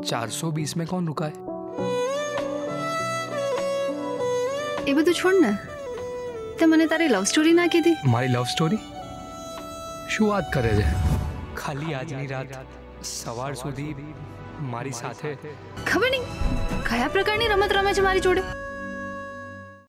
420 में कौन रुका है? એ બધું છોડ ને, તે મને તારી લવ સ્ટોરી ના કીધી. મારી લવ સ્ટોરી? શું વાત કરે છે? ખાલી આજની રાત સવાર સુધી મારી સાથે. ખબર નહીં કયા પ્રકારની રમત રમે છે મારી જોડે.